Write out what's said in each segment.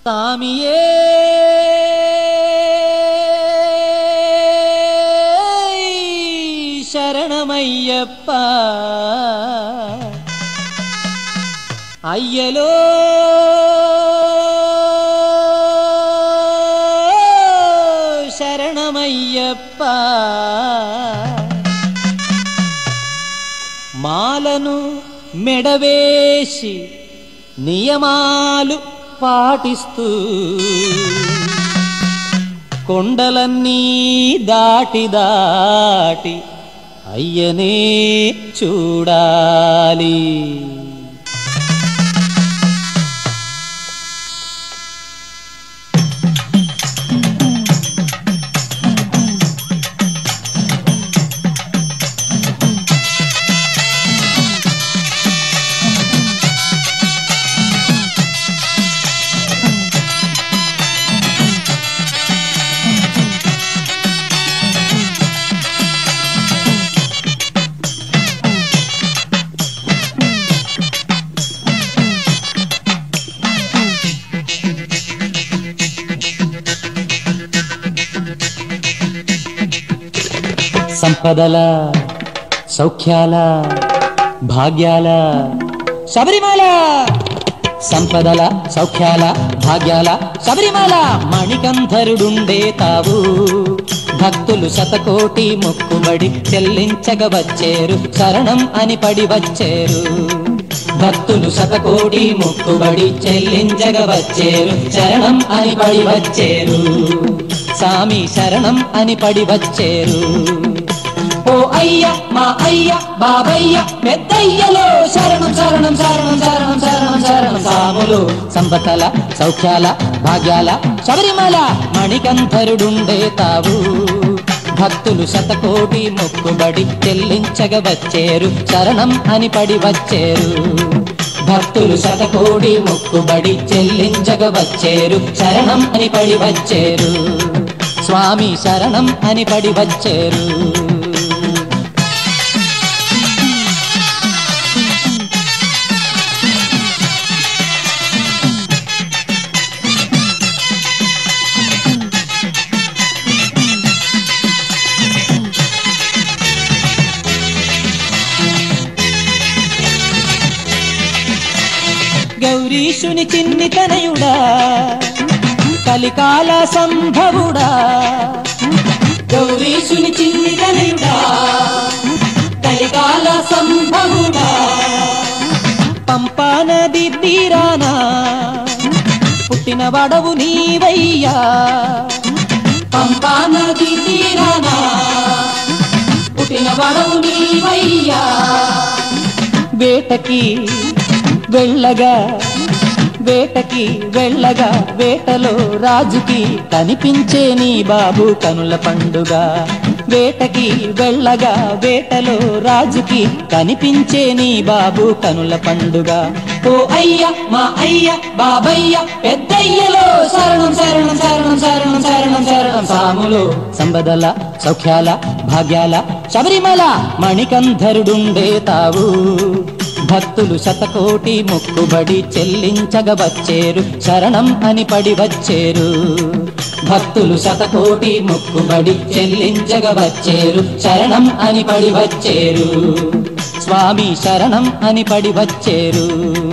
సామియే శరణమయ్యప్ప అయ్యలో శరణమయ్యప్ప మాలను మెడవేసి నియమాలు పాటిస్తూ కొండలన్నీ దాటి దాటి అయ్యనే చూడాలి. సంపదల సౌఖ్యాల భాగ్యాల శబరిమల, సంపదల సౌఖ్యాల భాగ్యాల శబరిమల మణికంఠరుడుండే తావు భక్తులు శతకోటి మొక్కుబడి చెల్లించగ వచ్చేరు, శరణం అని పడి వచ్చేరు. భక్తులు శతకోటి మొక్కుబడి చెల్లించగ వచ్చేరు, శరణం అని పడి వచ్చేరు. సామి శరణం అని పడి వచ్చేరు. ఓ అయ్య మా అయ్య బాబయ్య పెద్దయ్యలో శరణం శరణం శరణం శరణం శరణం శరణం. సాములు సంపదల సౌఖ్యాల భాగ్యాల శబరిమల మణికంఠరుడుండే తావు భక్తులు శతకోటి మొక్కుబడి చెల్లించగ వచ్చేరు, శరణం అని పడి వచ్చేరు. భక్తులు శతకోటి మొక్కుబడి చెల్లించగ వచ్చేరు, శరణం అని పడి వచ్చేరు. స్వామి శరణం అని పడి వచ్చేరు. గౌరీశుని చిన్ని తనయుడా కలికాల సంభవుడా, గౌరీశుని చిన్ని తనయుడా కలికాల సంభవుడా. పంపా నది తీరాన పుట్టిన వడవు నీవయ్యా, పంపా నది తీరాన పుట్టిన వడవు నీవయ్యా. వేటకి వెళ్ళగా వేటకి వెళ్ళగా వేటలో రాజుకి కనిపించే నీ బాబు కనుల పండుగ. వేటకి వెళ్ళగా వేటలో రాజుకి కనిపించే నీ బాబు కనుల పండుగ. ఓ అయ్య మా అయ్య బాబయ్య పెద్దయ్యలో శరణం శరణం శరణం శరణం శరణం శరణం. సాములు సంపదల సౌఖ్యాల భాగ్యాల శబరిమల మణికంఠరుడుండే తావు భక్తులు శతకోటి మొక్కుబడి చెల్లించగ వచ్చేరు, శరణం అని పడి వచ్చేరు. భక్తులు శతకోటి మొక్కుబడి చెల్లించగ వచ్చేరు, శరణం అని పడి వచ్చేరు. స్వామి శరణం అని పడి వచ్చేరు.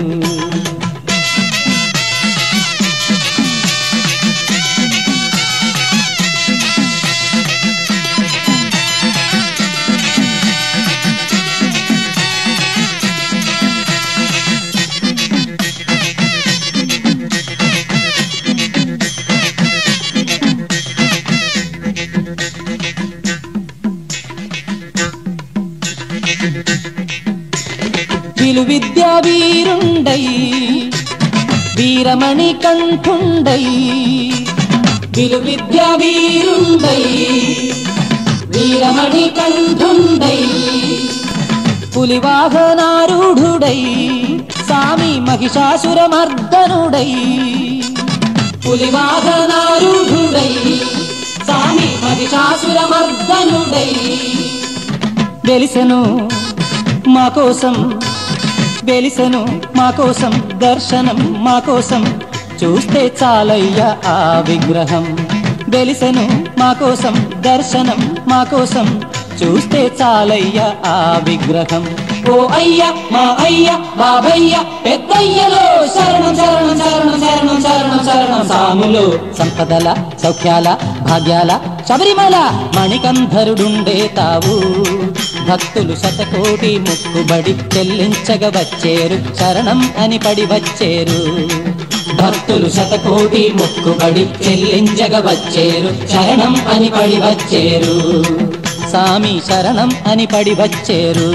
విలు విద్యా వీరుండై వీరమణి కంఠుండై, విలు విద్యా వీరుండై వీరమణి కంఠుండై. పులివాహనారూఢుడై సామి మహిషాసురమర్దనుడై, పులివాహనారూఢుడై సామి మహిషాసురమర్దనుడై. వెలిసెను మా కోసం వెలిసెను మా కోసం దర్శనం మా కోసం చూస్తే చాలయ్యా ఆ విగ్రహం. వెలిసెను మా కోసం దర్శనం మా కోసం, చూస్తే చాలయ్యా ఆ విగ్రహం. ఓ అయ్య మా అయ్య బాబయ్య పెద్దయ్యలో శరణం శరణం శరణం శరణం శరణం శరణం. సాములో సంపదల సౌఖ్యాల భాగ్యాల శబరిమల మణికంధరుడుండే తావు. భక్తులు శతకోటి ముక్కుబడి చెల్లించగ వచ్చేరు, శరణం అని పడి వచ్చేరు. భక్తులు శతకోటి ముక్కుబడి చెల్లించగ వచ్చేరు, శరణం అని పడి వచ్చేరు. సామి శరణం అని పడి వచ్చేరు.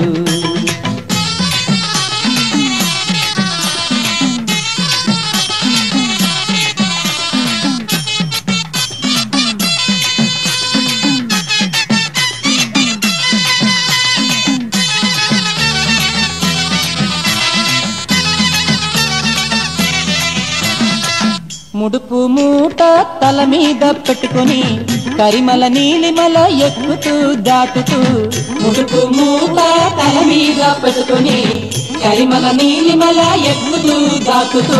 ముడుపు మూట తల మీద పెట్టుకొని కరిమల నీలిమల ఎక్కుతూ దాటుతూ, ముడుపు మూట తల మీద పెట్టుకొని కరిమల నీలిమల ఎక్కుతూ దాటుతూ,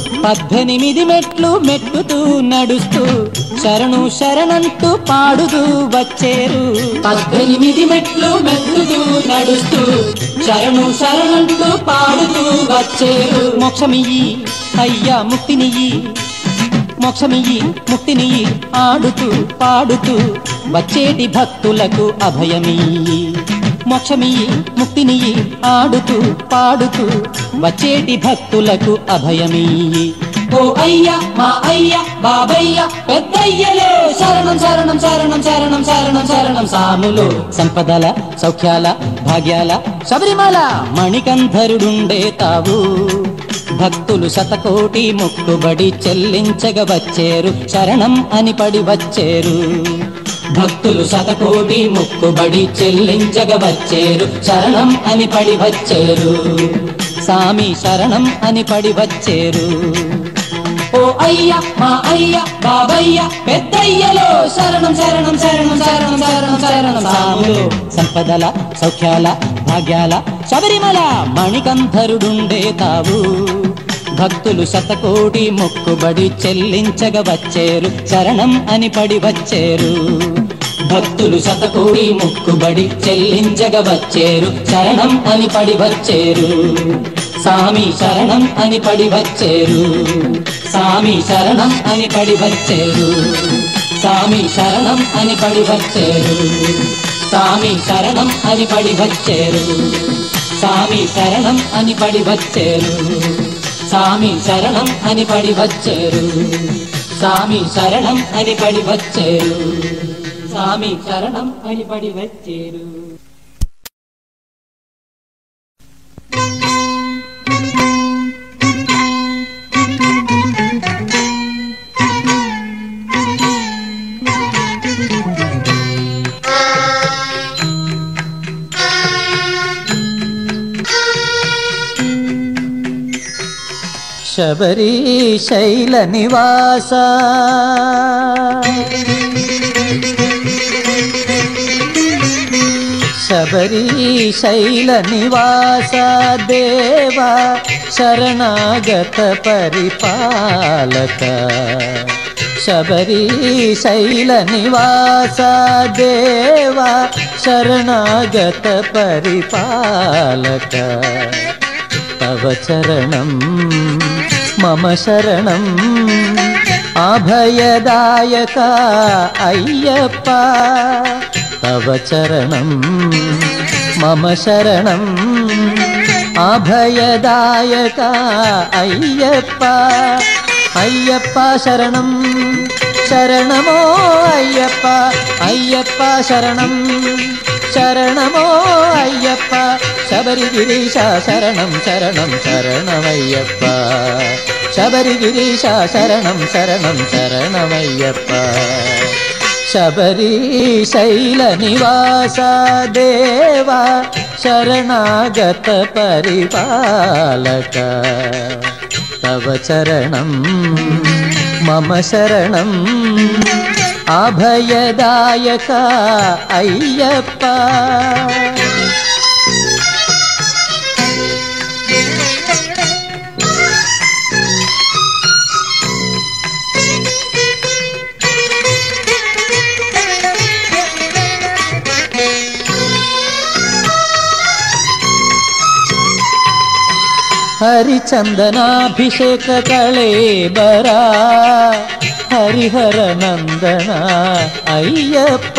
18 మెట్లు మెట్టుతూ నడుస్తూ శరణు శరణంటూ పాడుతూ వచ్చేరు. 18 మెట్లు మెట్టుతూ నడుస్తూ శరణు శరణంటూ పాడుతూ వచ్చేరు. మోక్షమియ్యి అయ్యా ముక్తినియ్యి, మోక్షమియ్యి ముక్తినియ్యి ఆడుతూ పాడుతూ వచ్చేటి భక్తులకు అభయమియ్యి. మోక్షమియ్యి ముక్తినియ్యి ఆడుతూ పాడుతూ వచ్చేటి భక్తులకు అభయమియ్యి. ఓ అయ్య మా అయ్య బాబయ్య పెద్దయ్యలో శరణం శరణం శరణం శరణం శరణం శరణం. సాములో సంపదల సౌఖ్యాల భాగ్యాల శబరిమల మణికంధరుడుండే తావు. భక్తులు శతకోటి ముక్కుబడి చెల్లించగ వచ్చేరు, శరణం అని పడి వచ్చేరు. భక్తులు శతకోటి ముక్కుబడి చెల్లించగ వచ్చేరు, శరణం అని పడి వచ్చేరు. సామి శరణం అని పడి వచ్చేరు. ఓ అయ్య మా అయ్య బాబయ్య పెద్దయ్యలో శరణం శరణం శరణం శరణం శరణం శరణం. సాములో సంపదల సౌఖ్యాల భాగ్యాల శబరిమల మణికంధరుడుండే తావు. భక్తులు శతకోటి మొక్కుబడి చెల్లించగ వచ్చేరు, శరణం అని పడి వచ్చేరు. భక్తులు శతకోటి మొక్కుబడి చెల్లించగ వచ్చేరు, శరణం అని పడి వచ్చేరు. సామి శరణం అని పడి వచ్చేరు. సామి శరణం అని పడి వచ్చేరు. సామి శరణం అని పడి వచ్చేరు. సామి శరణం అని పడి వచ్చేరు. సామి శరణం అని పడి వచ్చేరు. సామి శరణం అని పడి వచ్చేరు. సామి శరణం అని పడి వచ్చేరు. సామి శరణం అని పడి వచ్చేరు. శబరి శైల నివాస శబరి శైల నివాస దేవా శరణాగత పరిపాలక. శబరి శైల నివాస దేవా శరణాగత పరిపాలక. తవ చరణం మమ శరణం అభయదాయక అయ్యప్ప. తవ చరణం మమ శరణం అభయదాయక అయ్యప్ప. అయ్యప్ప శరణం శరణమో అయ్యప్ప. అయ్యప్ప శరణం శరణమో అయ్యప్ప. శబరిగిరీశ శరణం శరణం శరణమయ్యప్ప. శబరిగిరీశ శరణం శరణం శరణమయ్యప్ప. శబరి శైల నివాస దేవా శరణాగత పరిపాలక. తవ చరణం మమ శరణం అభయదాయక అయ్యప్ప. ಹರಿಚಂದನಾಭಿಷೇಕ ಕಳೇಬರ ಹರಿಹರ ನಂದನ ಅಯ್ಯಪ್ಪ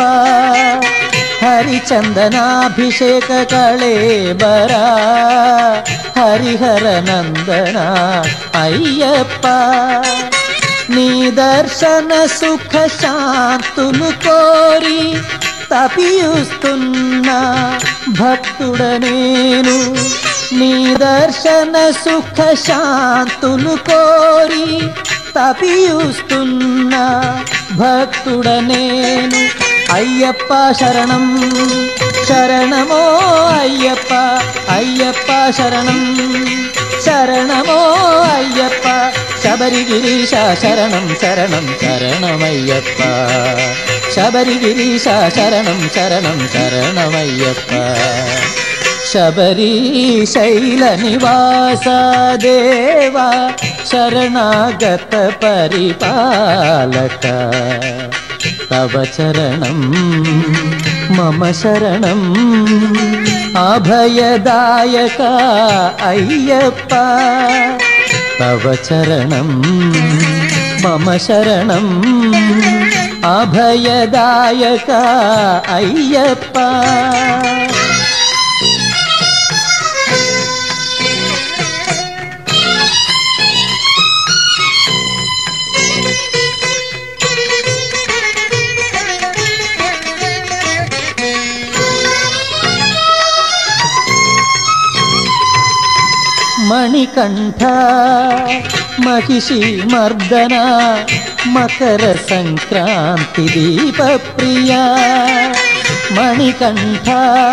ಹರಿಚಂದನಾಭಿಷೇಕ ಕಳೇಬರ ಹರಿಹರ ನಂದನ అయ్యప్ప నీ దర్శన సుఖ శాంతులు కోరి తపియుస్తున్న భక్తుడనేను నీ దర్శన సుఖ శాంతులు కోరి తపియుస్తున్న భక్తుడనేను అయ్యప్ప శరణం శరణమో అయ్యప్ప అయ్యప్ప శరణం శరణమో అయ్యప్ప శబరిగిరీశ శరణం శరణం శరణమయ్యప్ప శబరిగిరీశ శరణం శరణం శరణమయ్యప్ప శబరీశైల నివాస దేవా శరణాగత పరిపాలక తవ చరణం మమ శరణం అభయదాయక అయ్యప్ప తవ చరణం మమ శరణం అభయదాయక అయ్యప్ప మణికంఠ మహిషి మర్దన మకర సంక్రాంతి దీప ప్రియ మణికంఠ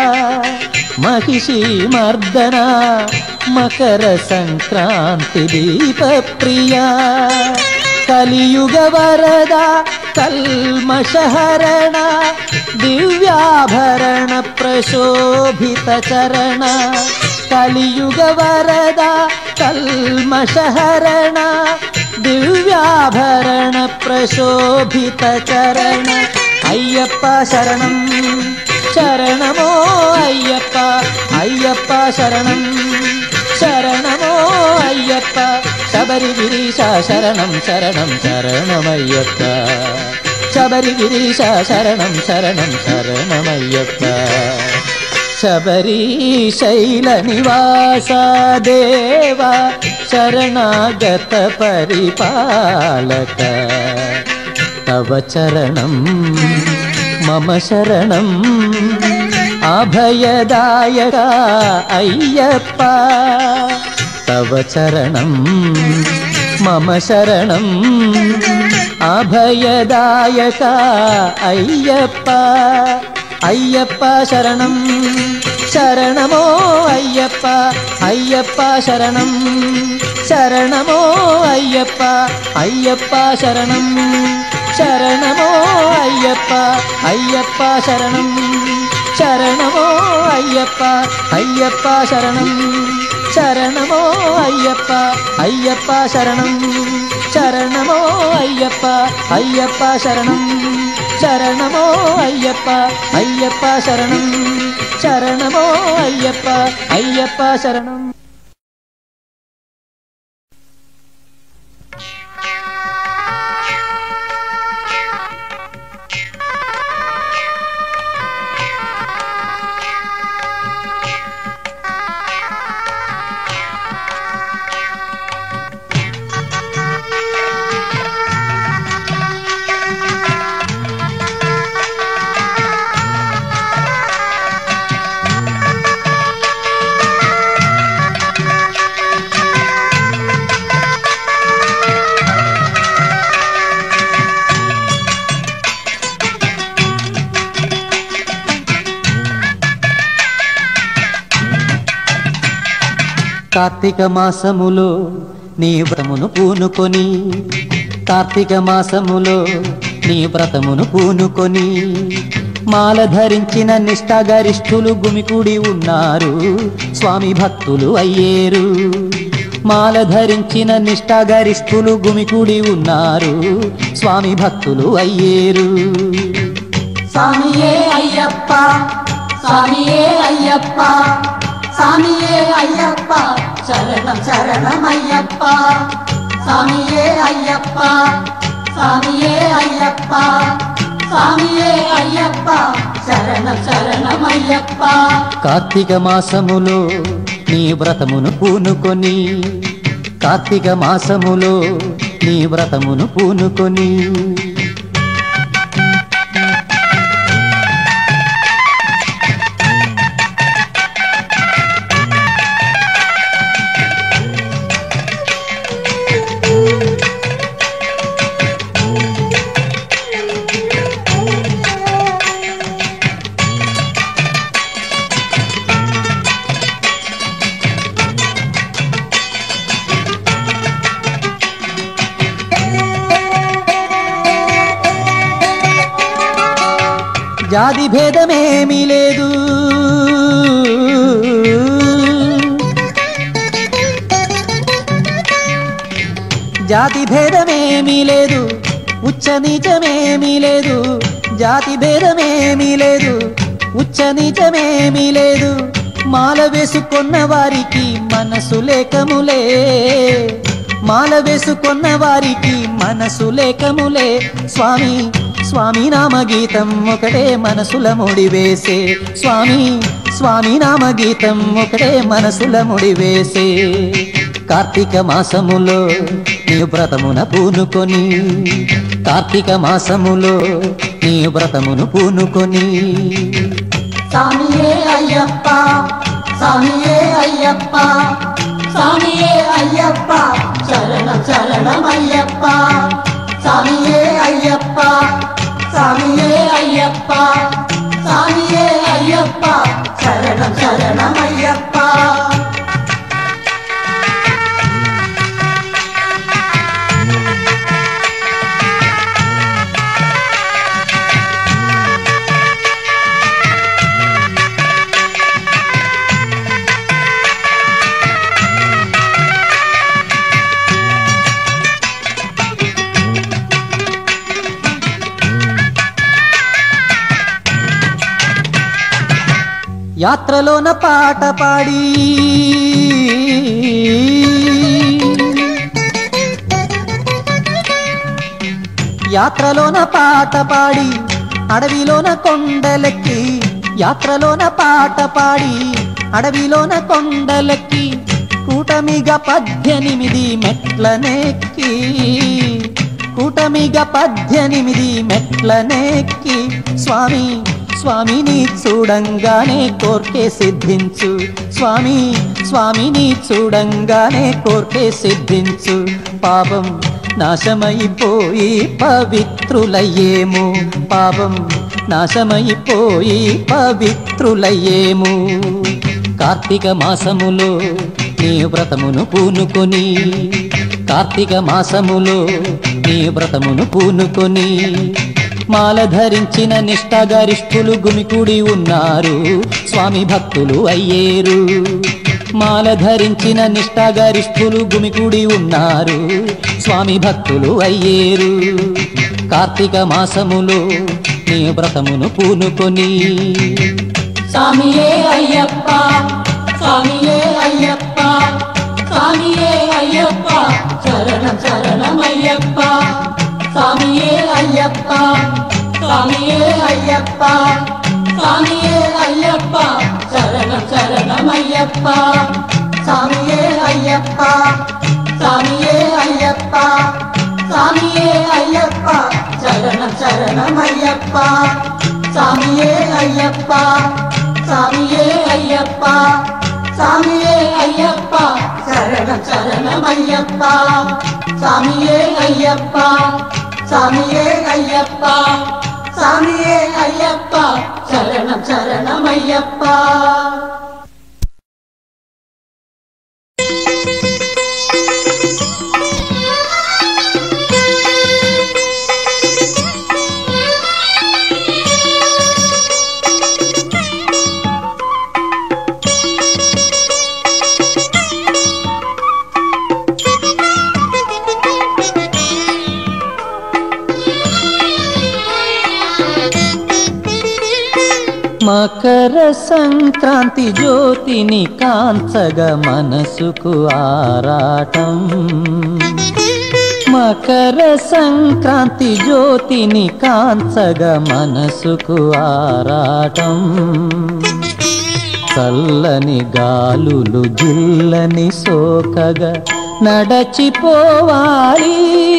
మహిషి మర్దన మకర సంక్రాంతి దీప ప్రియ కలియుగ వరద కల్మషహరణ దివ్యాభరణ ప్రశోభిత చరణ కలియుగ వరద కల్మషహరణ దివ్యాభరణ ప్రశోభిత చరణ అయ్యప్ప శరణం శరణమో అయ్యప్ప అయ్యప్ప శరణం శరణమో అయ్యప్ప శబరిగిరీశ శరణం శరణం శరణమయ్యప్ప శబరిగిరీశ శరణం శరణం శరణమయ్యప్ప శబరీశైల నివాస దేవా శరణాగత పరిపాలక తవ చరణం మమ శరణం అభయదాయక అయ్యప్ప తవ చరణం మమ శరణం అభయదాయక అయ్యప్ప అయ్యప్ప శరణం శరణమో అయ్యప్ప అయ్యప్ప శరణం శరణమో అయ్యప్ప అయ్యప్ప శరణం శరణమో అయ్యప్ప అయ్యప్ప శరణం శరణమో అయ్యప్ప అయ్యప్ప శరణం శరణమో అయ్యప్ప అయ్యప్ప శరణం శరణమో అయ్యప్ప అయ్యప్ప శరణం శరణమో అయ్యప్ప అయ్యప్ప శరణం శరణమో అయ్యప్ప అయ్యప్ప శరణం కార్తీక మాసములో నీ వ్రతమును పూనుకొని కార్తీక మాసములో నీ వ్రతమును పూనుకొని మాల ధరించిన నిష్ఠాగరిష్ఠులు గుమికూడి ఉన్నారు స్వామి భక్తులు అయ్యేరు మాల ధరించిన నిష్ఠాగరిష్ఠులు గుమికూడి ఉన్నారు స్వామి భక్తులు అయ్యేరు స్వామియే అయ్యప్ప స్వామియే అయ్యప్ప స్వామియే అయ్యప్ప శరణం శరణమయ్యప్ప స్వామియే అయ్యప్ప స్వామియే అయ్యప్ప స్వామియే అయ్యప్ప శరణం శరణమయ్యప్ప కార్తీక మాసములో నీ వ్రతమును పూనుకొని కార్తీక మాసములో నీ వ్రతమును పూనుకొని జాతి భేదమేమీ లేదు జాతి భేదమేమీ లేదు ఉచ్చ నీచమేమీ లేదు జాతి భేదమేమీ లేదు ఉచ్చ నీచమేమీ లేదు మాల వేసుకున్న వారికి మనసు లేకములే మాల వేసుకున్న వారికి మనసు లేకములే స్వామి స్వామి నామగీతం ఒకటే మనసుల ముడివేసే స్వామి స్వామి నామగీతం ఒకటే మనసుల ముడివేసే కార్తీక మాసములో నీ వ్రతమున పూనుకొని కార్తీక మాసములో నీ వ్రతమును పూనుకొని స్వామియే అయ్యప్ప స్వామియే అయ్యప్ప స్వామియే అయ్యప్ప శరణం శరణమయ్యప్ప స్వామియే అయ్యప్ప స్వామియే అయ్యప్ప స్వామియే అయ్యప్ప శరణం శరణమయ్యప్ప యాత్రలోన పాట పాడి యాత్రలోన పాట పాడి అడవిలోన కొండలెక్కి యాత్రలోన పాట పాడి అడవిలోన కొండలెక్కి కూటమిగా 18 మెట్లనెక్కి కూటమిగా 18 మెట్లనెక్కి స్వామి స్వామిని చూడంగానే కోర్కే సిద్ధించు స్వామి స్వామిని చూడంగానే కోర్కే సిద్ధించు పాపం నాశమైపోయి పవిత్రులయ్యేము పాపం నాశమైపోయి పవిత్రులయ్యేము కార్తీక మాసములో నీ వ్రతమును పూనుకొని కార్తీక మాసములో నీ వ్రతమును పూనుకొని మాల ధరించిన నిష్ఠాగరిష్ఠులు గుమికూడి ఉన్నారు స్వామి భక్తులు అయ్యేరు మాల ధరించిన నిష్ఠాగరిష్ఠులు గుమికూడి ఉన్నారు స్వామి భక్తులు అయ్యేరు కార్తీక మాసములో నీ వ్రతమును పూనుకొని స్వామియే అయ్యప్ప స్వామియే అయ్యప్ప స్వామియే అయ్యప్ప శరణం శరణమయ్యప్ప స్వామియే అయ్యప్ప స్వామియే అయ్యప్ప స్వామియే అయ్యప్ప శరణం శరణమయ్యప్ప స్వామియే అయ్యప్ప స్వామియే అయ్యప్ప స్వామియే అయ్యప్ప శరణం శరణమయ్యప్ప స్వామియే అయ్యప్ప స్వామియే అయ్యప్ప స్వామియే అయ్యప్ప శరణం శరణమయ్యప్ప స్వామియే అయ్యప్ప స్వామియే అయ్యప్ప స్వామియే అయ్యప్ప శరణం శరణమయ్యప్ప మకర సంక్రాంతి జ్యోతిని కాంచగ మనసుకు ఆరాటం మకర సంక్రాంతి జ్యోతిని కాంచగ మనసుకు ఆరాటం చల్లని గాలులు జిల్లని సోకగా నడచిపోవాలి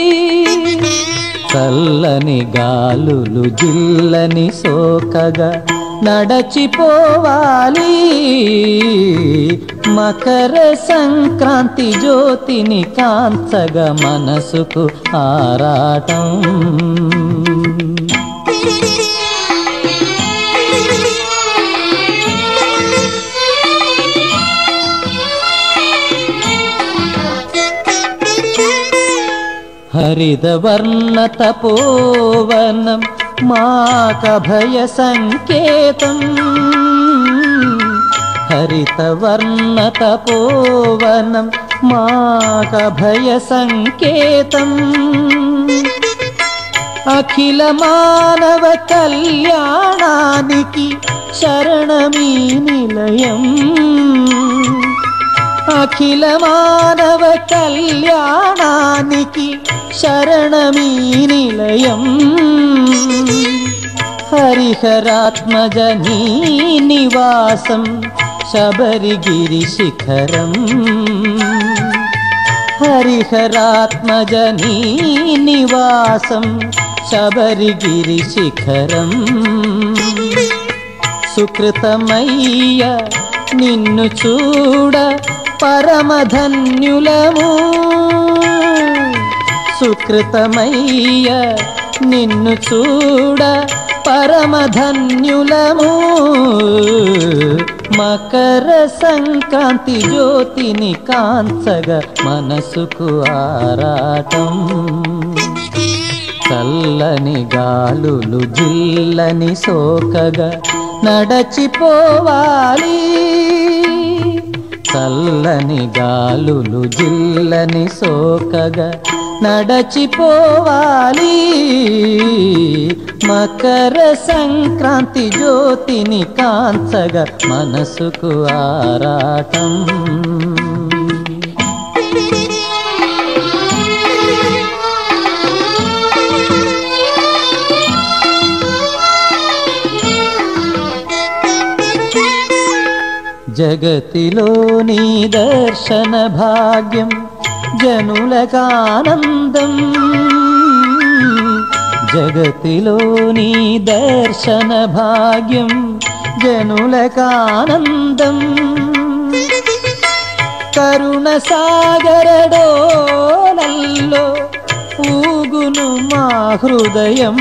చల్లని గాలులు జిల్లని సోకగా నడచిపోవాలి మకర సంక్రాంతి జ్యోతిని కాంచగ మనసుకు ఆరాటం హరితవర్ణ తపోవనం మాకభయ సంకేతం హరితవర్ణ తపోవనం మాకభయ సంకేతం అఖిల మానవ కళ్యాణానికి శరణమీ నిలయం అఖిల మానవ కళ్యాణానికి శరణమీ నిలయం హరిహరాత్మజ నీ నివాసం శబరిగిరి శిఖరం హరిహరాత్మజ నీ నివాసం శబరిగిరి శిఖరం సుకృతమయ్య నిన్ను చూడ పరమధన్యులము సుకృతమయ్య నిన్ను చూడ పరమధన్యులము మకర సంక్రాంతి జ్యోతిని కాంచగ మనసుకు ఆరాటం చల్లని గాలులు జిల్లని సోకగా నడచిపోవాలి చల్లని గాలులు జిల్లని సోకగా నడచిపోవాలి మకర సంక్రాంతి జ్యోతిని కాంచగ మనసుకు ఆరాటం జగతిలో నీ దర్శన భాగ్యం జనులకానందం జగతిలో నీ దర్శన భాగ్యం జనులకానందం కరుణ సాగరడోలల్లో ఊగును మా హృదయం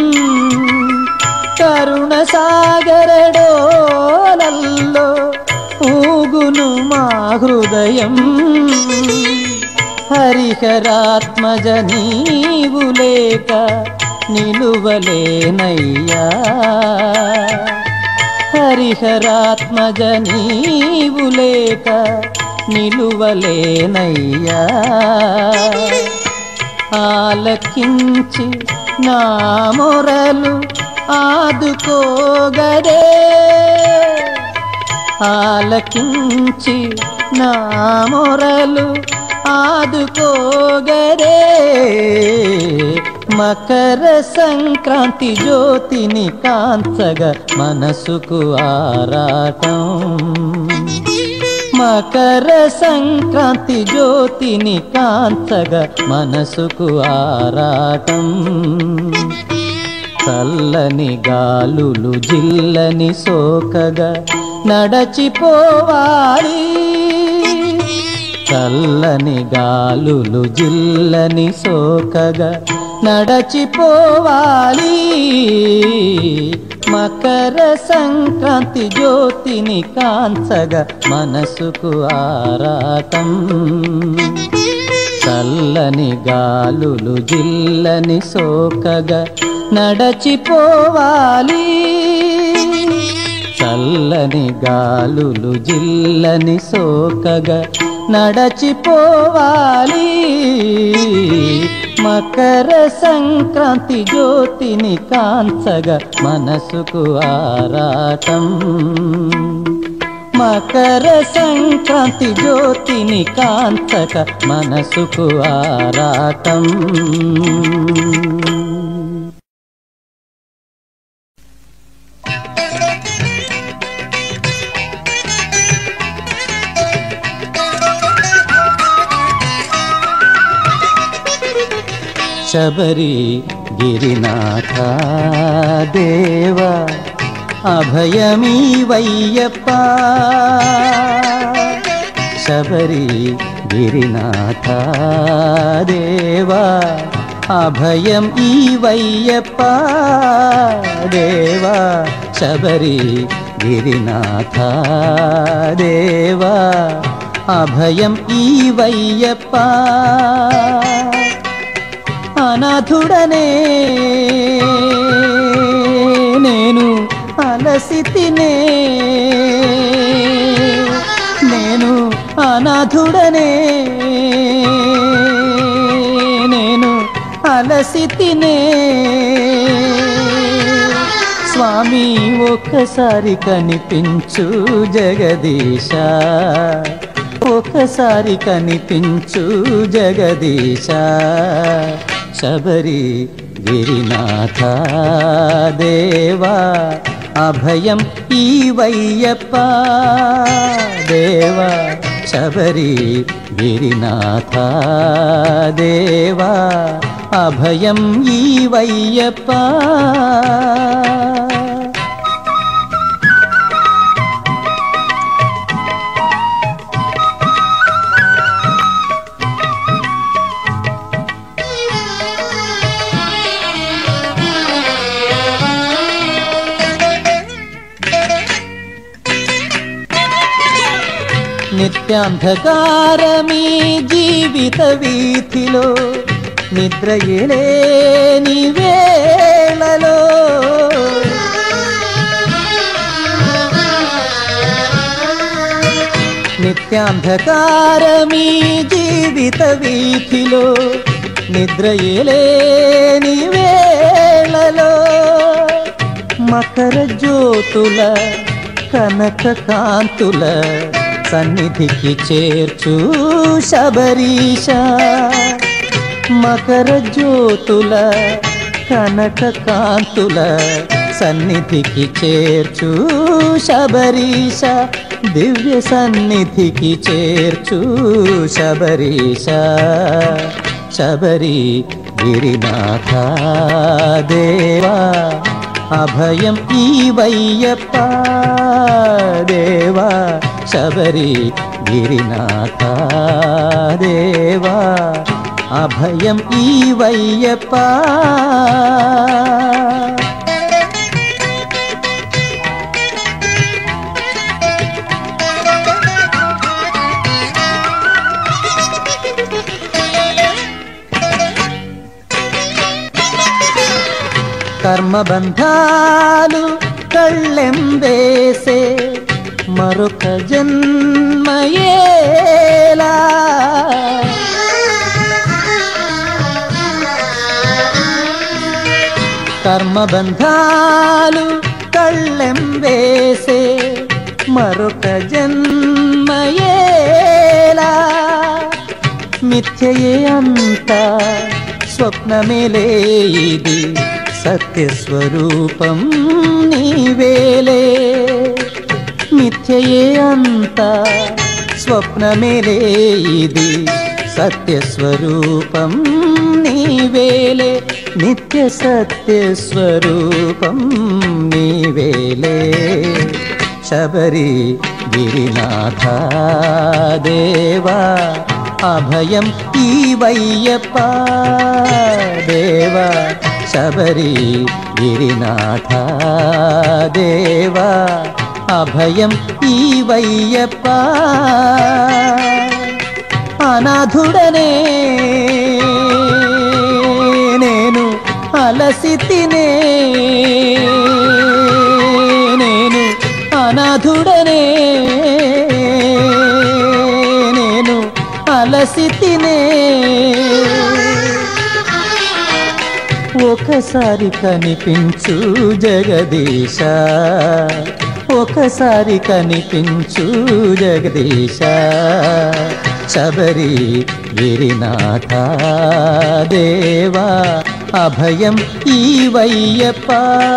కరుణ సాగరడోలల్లో ఊగును మా హృదయం హరిహరాత్మజ నీవు లేక నిలువలేనయ్యా హరిహరాత్మజ నీవు లేక నిలువలేనయ్యా ఆలకించి నా మొరలు ఆదుకోగదే ఆలకించి నా మొరలు ఆదుకోగరే మకర సంక్రాంతి జ్యోతిని కాంచగ మనసుకు ఆరాటం మకర సంక్రాంతి జ్యోతిని కాంచగ మనసుకు ఆరాటం చల్లని గాలులు జిల్లని సోకగా నడచిపోవాలి చల్లని గాలులు జిల్లని సోకగా నడచిపోవాలి మకర సంక్రాంతి జ్యోతిని కాంచగ మనసుకు ఆరాటం చల్లని గాలులు జిల్లని సోకగా నడచిపోవాలి చల్లని గాలులు జిల్లని సోకగా నడచిపోవాలి మకర సంక్రాంతి జ్యోతిని కాంచగా మనసుకు ఆరాటం. మకర సంక్రాంతి జ్యోతిని కాంచక మనసుకు ఆరాటం. శబరి గిరినాథ దేవా అభయమీవయ్యప్ప. శబరి గిరినాథ దేవా అభయం ఈవయ్యప్ప. దేవా శబరి గిరినాథ దేవా అభయం ఈవయ్యప్ప. అనాథుడనే నేను అలసితినే, నేను అనాథుడనే నేను అలసితినే. స్వామి ఒక్కసారి కనిపించు జగదీశ, ఒకసారి కనిపించు జగదీశ. శబరి గిరినాథ దేవా అభయం ఈవయ్యప్ప. దేవా శబరి గిరినాథ దేవా అభయం ఈవయ్యప్ప. నిత్యాంధకారమీ జీవిత వీథిలో నిద్రయలేని వేళలో నిత్యాంధకారమీ జీవిత వీథిలో నిద్రయలేని వేళలో మకర జ్యోతుల కనక కాంతుల సన్నిధికి చేర్చు శబరీశ. మకర జ్యోతుల కనక కాంతుల సన్నిధికి చేర్చు శబరీశ. దివ్య సన్నిధికి చేర్చు శబరీశ. శబరి గిరినాథ దేవా అభయం ఈవయ్యప్ప. దేవా శబరి గిరినాథ దేవా అభయం ఈవయ్యప్ప. కర్మబంధాలు కళ్ళెంవేసే మరొక జన్మయేలా. కర్మబంధాలు కళ్ళెంవేసే మరొక జన్మయేలా. మిథ్యయే అంతా స్వప్నమేలే ఇది సత్యస్వరూపం నీవేలే. మిథ్యయే అంతా స్వప్నమేలే ఇది సత్యస్వరూపం నీవేలే. నిత్య సత్యస్వరూపం నీవేలే. శబరి గిరినాథ దేవా అభయం ఈవయ్యప్ప. దేవా శబరి గిరినాథ దేవా అభయం ఈవయ్యప్ప. అనాథుడనే నేను అలసితినే, నేను అనాథుడనే నేను అలసితినే. ఒకసారి కనిపించు జగదీశ, ఒకసారి కనిపించు జగదీశ, శబరి గిరినాథ దేవా అభయం ఈవయ్యప్ప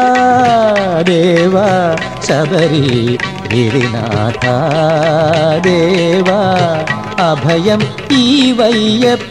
దేవా, శబరి గిరినాథ దేవా అభయం ఈవయ్యప్ప.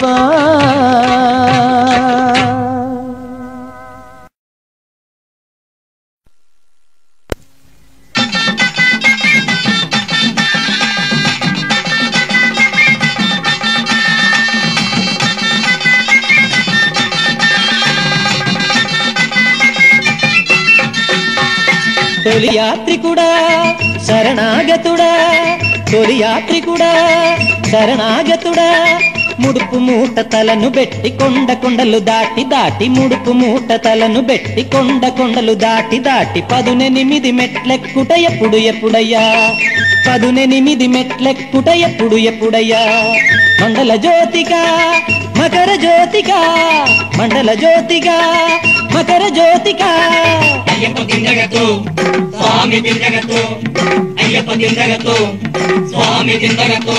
తొలి యాత్రికుడా శరణాగతుడా, తొలి యాత్రికుడా శరణాగతుడా, ముడుపు మూట తలను బెట్టి కొండ కొండలు దాటి దాటి, ముడుపు మూట తలను బెట్టి కొండ కొండలు దాటి దాటి, 18 మెట్లెక్కుట ఎప్పుడు ఎప్పుడయ్యా, 18 మెట్లెక్కుట ఎప్పుడు ఎప్పుడయ్యా. మండల జ్యోతిగా మకర జ్యోతిగా, మండల జ్యోతిగా మకర జ్యోతిగా. అయ్యప్ప దిండగతో స్వామి దిండగతో, అయ్యప్ప దిండగతో స్వామి దిండగతో.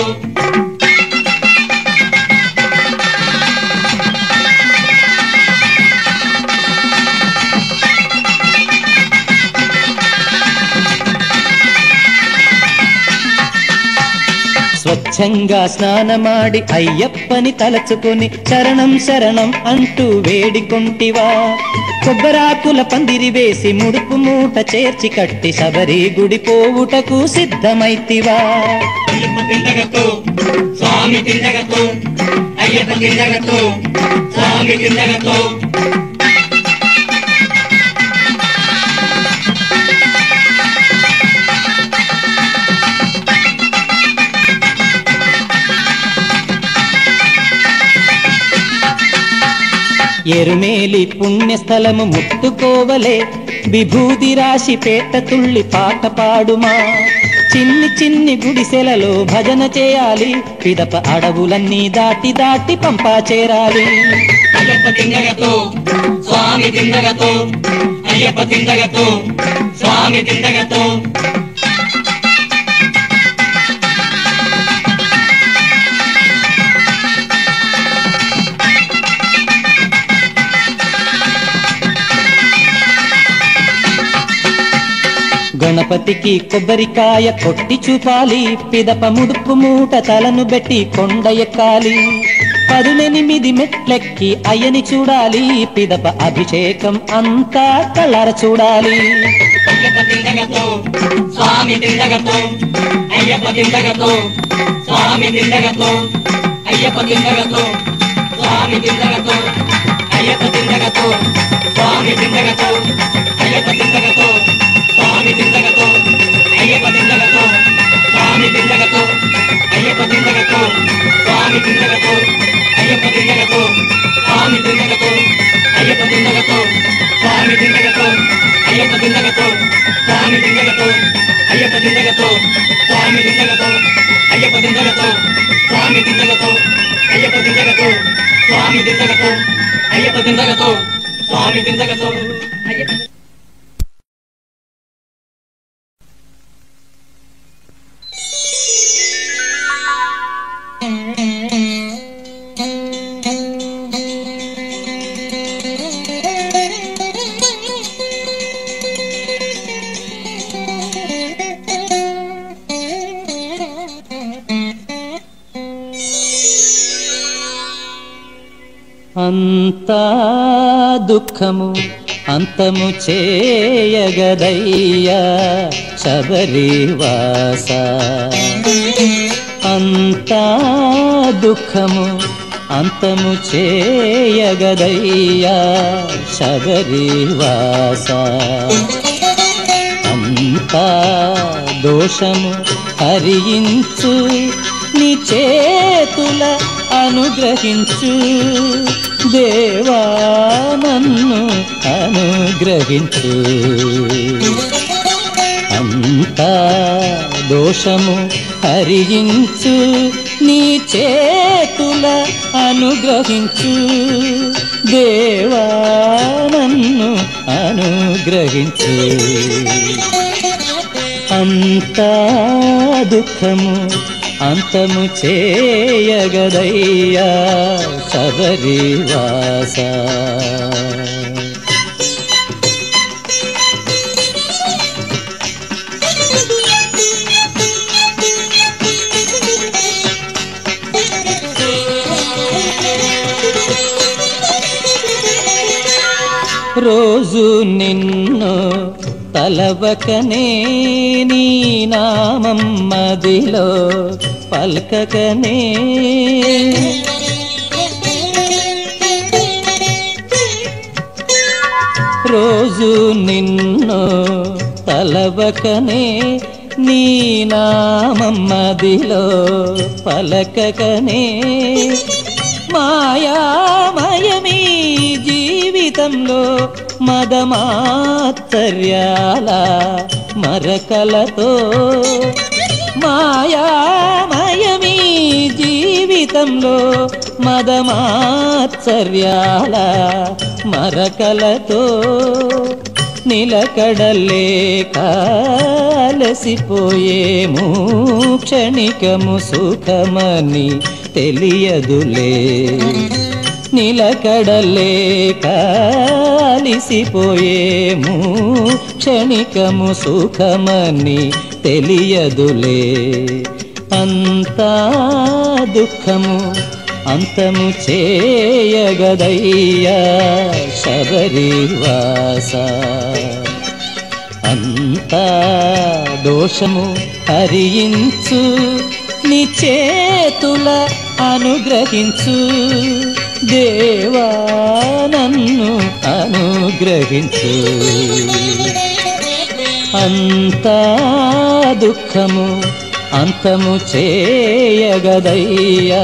స్వచ్ఛంగా స్నానమాడి అయ్యప్పని తలచుకొని శరణం శరణం అంటూ వేడికొంటివా, కొబ్బరాకుల పందిరి వేసి ముడుపు మూట చేర్చి కట్టి శబరి గుడి పోవుటకు సిద్ధమైతివా. అయ్యప్ప దిండగతో స్వామి దిండగతో, అయ్యప్ప దిండగతో స్వామి దిండగతో. ఎరుమేలి పుణ్యస్థలము ముట్టుకోవలే, విభూతి రాశి పేట తుళ్ళి పాట పాడుమా, చిన్ని చిన్ని గుడిసెలలో భజన చేయాలి, పిదప అడవులన్నీ దాటి దాటి పంపా చేరాలి. అయ్యప్ప దిండగతో స్వామి దిండగతో, అయ్యప్ప దిండగతో స్వామి దిండగతో. గణపతికి కొబ్బరికాయ కొట్టి చూపాలి, పిదప ముడుపు మూట తలను బెట్టి కొండ ఎక్కాలి, 18 మెట్లెక్కి అయ్యని చూడాలి, పిదప అభిషేకం అంతా కళ్ళార చూడాలి. అయ్యప్ప దిండగతో స్వామి దిండగతో, అయ్యప్ప దిండగతో స్వామి దిండగతో, అయ్యప్ప దిండగతో స్వామి దిండగతో, అయ్యప్ప దిండగతో స్వామి దిండగతో, అయ్యప్ప దిండగతో స్వామి దిండగతో, అయ్యప్ప దిండగతో స్వామి దిండగతో, అయ్యప్ప దిండగతో స్వామి దిండగతో, అయ్యప్ప దిండగతో స్వామి దిండగతో, అయ్యప్ప దిండగతో స్వామి దిండగతో, అయ్యప్ప దిండగతో స్వామి దిండగతో, అయ్యప్ప దిండగతో స్వామి దిండగతో, అయ్యప్ప దిండగతో స్వామి దిండగతో, అయ్యప్ప దిండగతో స్వామి దిండగతో, అయ్యప్ప దిండగతో స్వామి దిండగతో. అంతా దుఃఖము అంతము చేయగదయ్యా శబరివాస, అంతా దుఃఖము అంతము చేయగదయ్యా శబరివాస, అంతా దోషము హరించు నీ చేతుల అనుగ్రహించు దేవా, నన్ను అనుగ్రహించు. అంతా దోషము హరించు నీ చేతుల అనుగ్రహించు దేవా, అనుగ్రహించు. అంతా దుఃఖము అంతము చేయగదయ్యా శబరివాస. రోజు నిన్ను తలవకనే నీ నామం మదిలో పల్కకనే రోజు నిన్ను తలవకనే నీ నామం మదిలో పలకకనే మాయామయమీ జీవితంలో మదమాత్సర్యాల మరకలతో మాయామయమీ జీవితంలో మదమాత్సర్యాల మరకలతో నిలకడలేక అలసిపోయేము క్షణికము సుఖమని తెలియదులే. నిలకడలేక అలసిపోయేము క్షణికము సుఖమని తెలియదులే. అంతా దుఃఖము అంతము చేయగదయ్యా శబరివాస. అంతా దోషము హరించు నీ చేతుల అనుగ్రహించు. దేవా నన్ను అనుగ్రహించు. అంతా దుఃఖము అంతము చేయగదయ్యా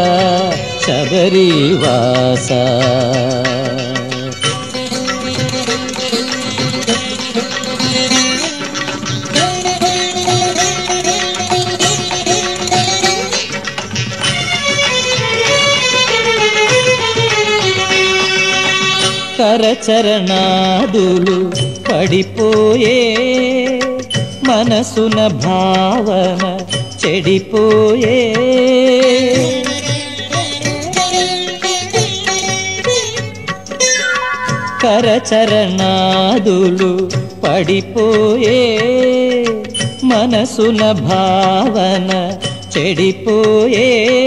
శబరివాస. కరచరణాదులు పడిపోయే మనసున భావన చెడిపోయే కరచరణాదులు పడిపోయే మనసున భావన చెడిపోయే.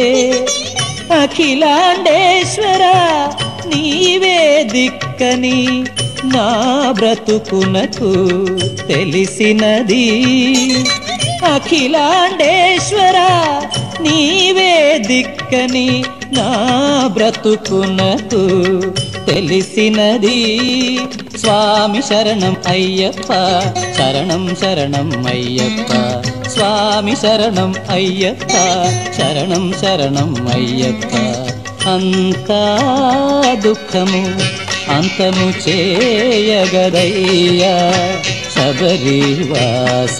అఖిలాండేశ్వర నీవే దిక్కని నా బ్రతుకునకు తెలిసినది. అఖిలాండేశ్వర నీవే దిక్కని నా బ్రతుకునకు తెలిసినది. స్వామి శరణం అయ్యప్ప శరణం శరణం అయ్యప్ప. స్వామి శరణం అయ్యప్ప శరణం శరణం అయ్యప్ప. అంతా దుఃఖము అంతము చేయగదయ్యా శబరివాస.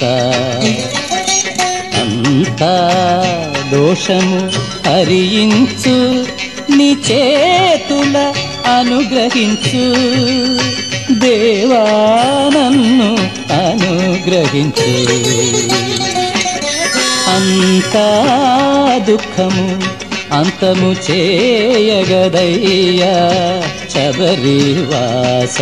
అంతా దోషము హరించు నీ చేతుల అనుగ్రహించు. దేవా నన్ను అనుగ్రహించు. అంతా దుఃఖము అంతము చేయగదయ్యా శబరివాస.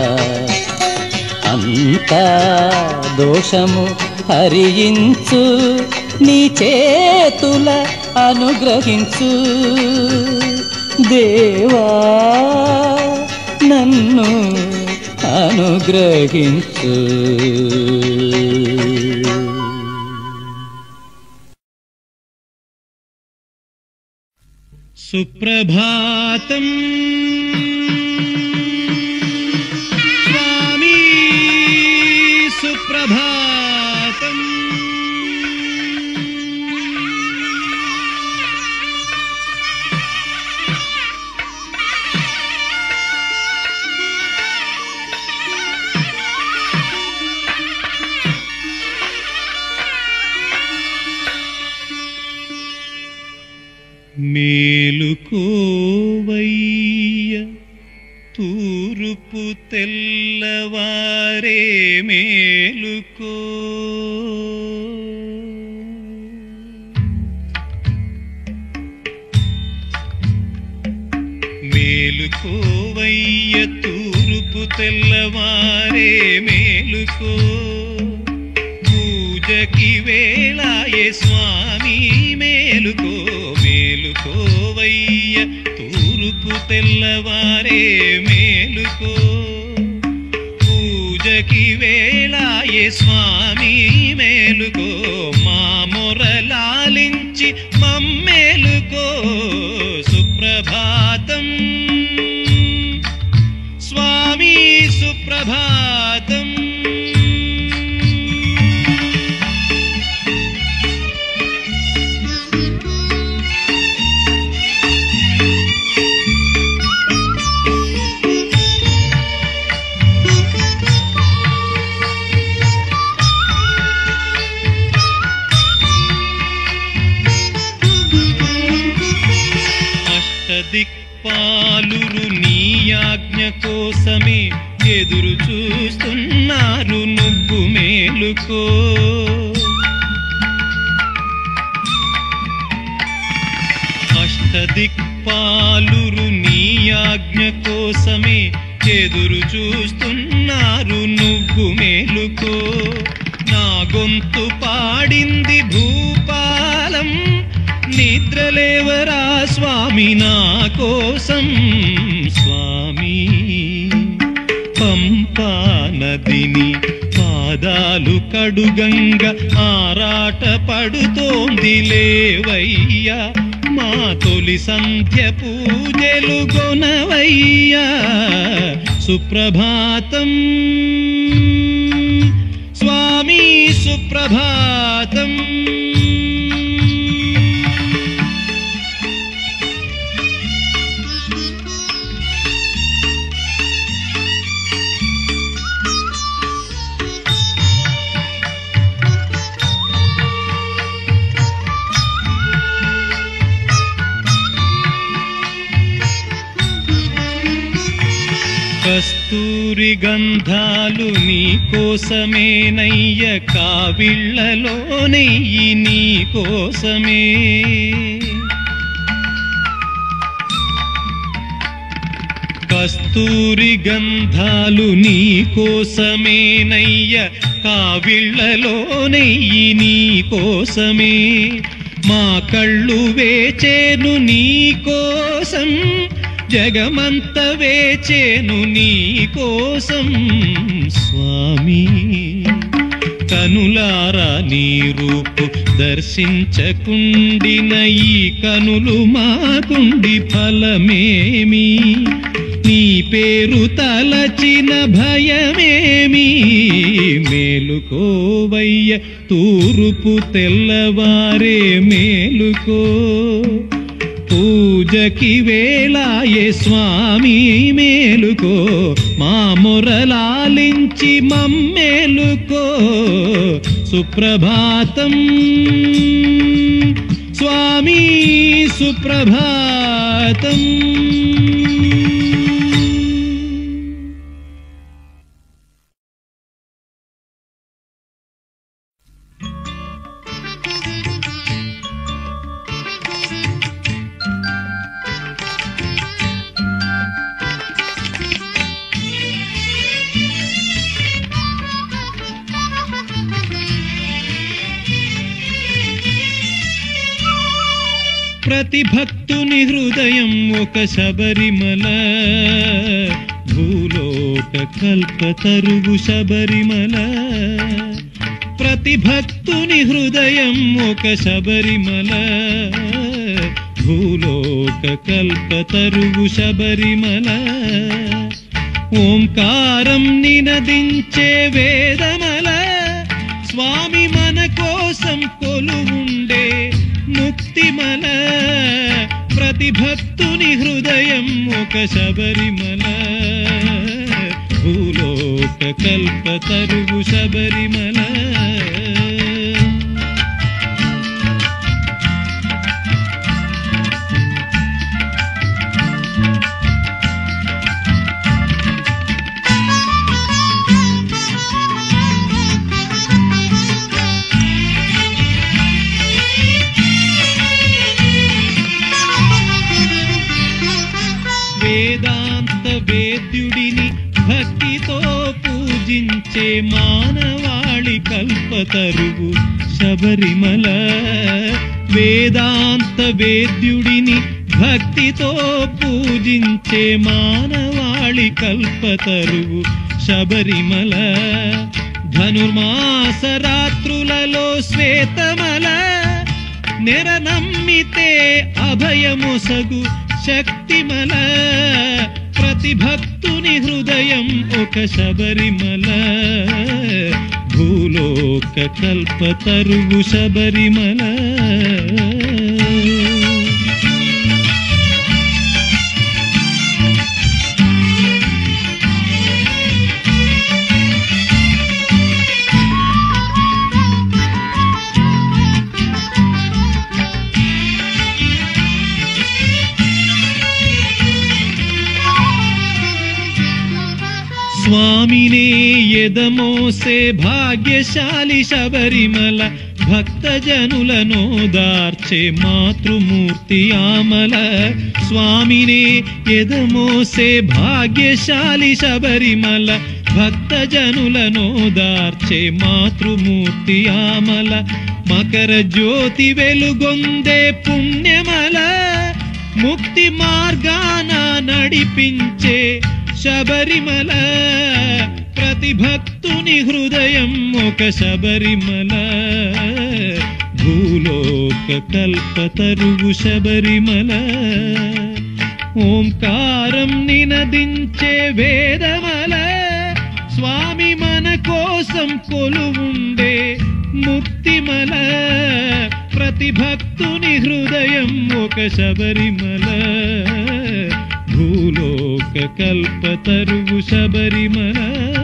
అంతా దోషము హరించు నీ చేతుల అనుగ్రహించు. దేవా నన్ను అనుగ్రహించు. సుప్రభాతం స్వామి సుప్రభాతం. మేలుకోవయ్య తూరుపు తెల్లవారే మేలుకో మేలుకోవయ్య తూరుపు తెల్లవారే మేలుకో పూజకి వేళాయే స్వామి మేలుకో మేలుకోవయ్య తూరుపు తెల్లవారే మేలుకో పూజకి వేళాయే స్వామి మేలుకో మా మొరలాలించి మమ్మేలుకో సుప్రభాతం స్వామి సుప్రభాతం దిక్పాలురు నీ ఆజ్ఞ కోసమే ఎదురు చూస్తున్నారు నువ్వు మేలుకో అష్టదిక్పాలురు నీ ఆజ్ఞ కోసమే ఎదురు చూస్తున్నారు నువ్వు మేలుకో నా గొంతు పాడింది భూపాలం నిద్రలేవరా స్వామి నా కోసం స్వామి పంపా నదిని పాదాలు కడుగంగా ఆరాట పడుతోంది లేవయ్యా మా తొలి సంధ్య పూజలు గొనవయ్యా సుప్రభాతం స్వామి సుప్రభాతం కస్తూరి గంధాలు నీ కోసమేనయ్య కావిళ్ళలో నెయ్యి నీ కోసమే కస్తూరి గంధాలు నీ కోసమేనయ్య కావిళ్ళలో నెయ్యి నీ కోసమే మా కళ్ళు వేచేను నీ కోసం జగమంత వేచేను నీ కోసం స్వామి కనులారా నీ రూపు దర్శించకుండిన ఈ కనులు మాకుండి ఫలమేమి నీ పేరు తలచిన భయమేమి మేలుకోవయ్య తూరుపు తెల్లవారే మేలుకో పూజకి వేళాయే స్వామి మేలుకో మా మొరలాలించి మమ్మేలుకో సుప్రభాతం స్వామి సుప్రభాతం ప్రతి భక్తుని హృదయం ఒక శబరిమల భూలోక కల్పతరువు శబరిమల ప్రతి భక్తుని హృదయం ఒక శబరిమల భూలోక కల్పతరువు శబరిమల ఓంకారం నినదించే వేదమల స్వామి మన కోసం కొలువుండే ముక్తిమల ప్రతి భక్తుని హృదయం ఒక శబరిమల భూలోక కల్పతరువు శబరిమల వేదాంత వేద్యుడిని భక్తితో పూజించే మానవాళి కల్పతరువు శబరిమల. వేదాంత వేద్యుడిని భక్తితో పూజించే మానవాళి కల్పతరువు శబరిమల. ధనుర్మాస రాత్రులలో శ్వేతమల నెర నమ్మితే అభయమొసగు శక్తిమల. ప్రతి భక్తుని హృదయం ఒక శబరిమల. భూలోక కల్పతరువు శబరిమల. స్వామినే ఎదమోసే భాగ్యశాలి శబరిమల. భక్తజనులను దార్చే మాతృమూర్తి ఆమల. స్వామినే ఎదమోసే భాగ్యశాలి శబరిమల. భక్తజనులను దార్చే మాతృమూర్తి ఆమల. మకర జ్యోతి వెలుగొందే పుణ్యమల. ముక్తి మార్గాన నడిపించే శబరిమల. ప్రతి భక్తుని హృదయం ఒక శబరిమల. భూలోక కల్పతరువు శబరిమల. ఓంకారం నినదించే వేదమల. స్వామి మన కోసం కొలువుండే ముక్తిమల. ప్రతి భక్తుని హృదయం ఒక శబరిమల. భూలోక కల్పతరువు శబరిమల.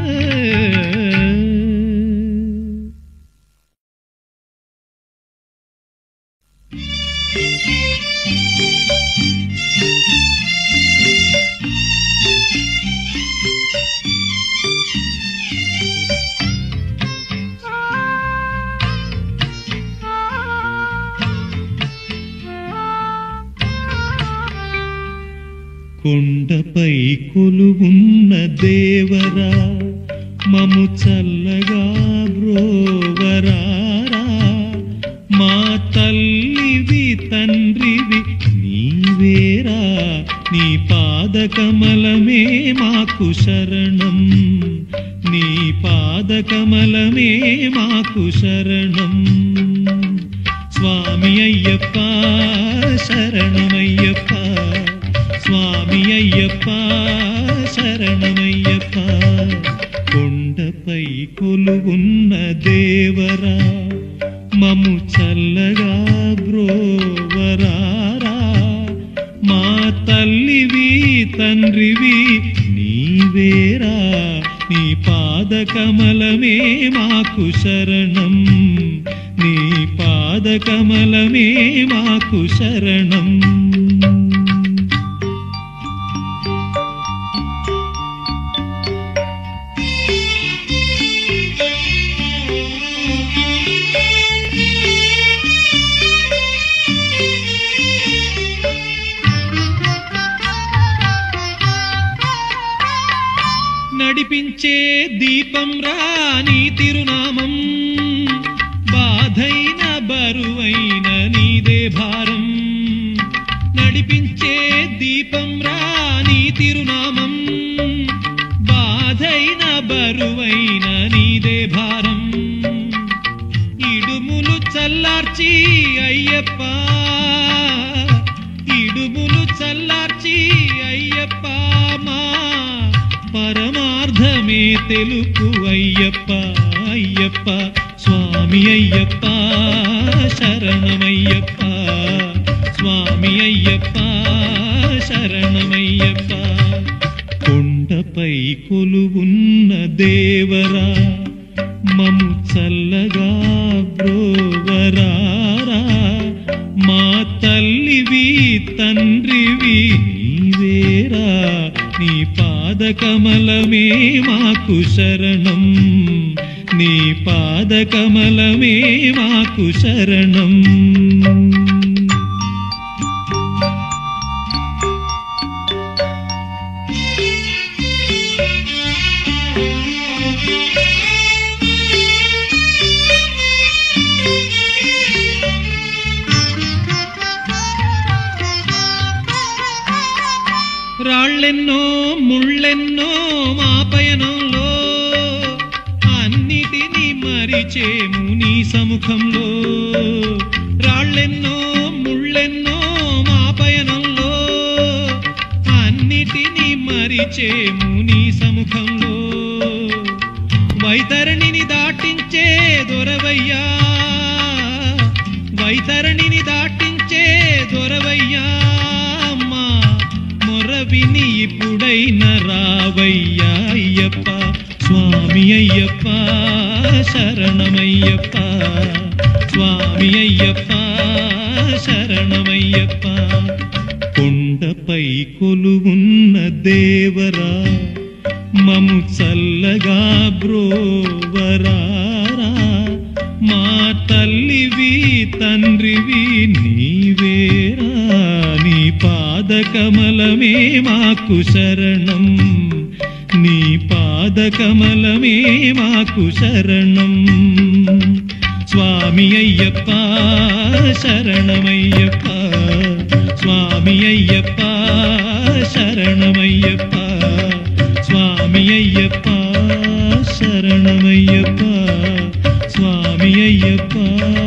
కొండపై కొలువున్న దేవరా మము చల్లగా బ్రోవరారా. మా తల్లివి తండ్రివి నీవేరా. నీ పాదకమలమే మాకు శరణం. నీ పాదకమలమే మాకు శరణం. స్వామి అయ్యప్ప శరణమయ్యప్ప. స్వామి అయ్యప్ప శరణమయ్యప్ప. కొండపై కొలువున్న దేవరా మము చల్లగా బ్రోవరారా. మా తల్లివి తండ్రివి నీవేరా. నీ పాదకమలమే మాకు శరణం. నీ పాదకమలమే మాకు శరణం. నడిపించే దీపం రాని తిరునామం. బాధైన బరువైన నీదే భారం. నడిపించే దీపం రాని తిరునామం. బాధైన బరువైన నీదే భారం. ఇడుములు చల్లార్చి అయ్యప్ప. ఇడుములు చల్లార్చి అయ్యప్ప. మా పరమార్థమే తెలుపు అయ్యప్ప. అయ్యప్ప స్వామి అయ్యప్ప శరణమయ్యప్ప. స్వామి అయ్యప్ప శరణమయ్యప్ప. కొండపై కొలువున్న దేవరా మము చల్లగా బ్రోవరారా. మా తల్లివి తండ్రివి నీవేరా. నీ పాదకమలమే మాకు శరణం. నీ పాదకమలమే మాకు శరణం. రాళ్ళెన్నో ముళ్ళెన్నో మా పయనంలో, అన్నిటినీ మరిచేము నీ సముఖంలో. రాళ్ళెన్నో ముళ్ళెన్నో మా పయనంలో, అన్నిటినీ మరిచేము నీ సముఖంలో. వైతరణిని దాటించే దొరవయ్యా, వైతరణిని దాటించే దొరవయ్యా, అమ్మా మొరవిని ఇప్పుడైన రావయ్యా అయ్యప్ప. స్వామి అయ్యప్ప శరణమయ్యప్ప, స్వామి అయ్యప్ప శరణమయ్యప్ప. కొండపై కొలువున్న దేవరా, మము చల్లగా బ్రోవరారా. మా తల్లివి తండ్రివి నీవేరా, నీ పాదకమలమే మాకు శరణం, నీ పాదకమలమే మాకు శరణం. స్వామి అయ్యప్ప శరణమయ్యప్ప, స్వామి అయ్యప్ప శరణమయ్యప్ప, స్వామి అయ్యప్ప శరణమయ్యప్ప, స్వామి అయ్యప్ప.